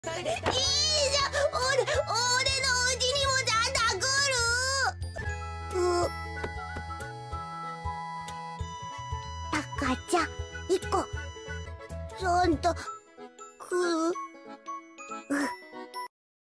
いいじゃん、俺のうちにもサンタ来る。赤ちゃん1個サンタ来る。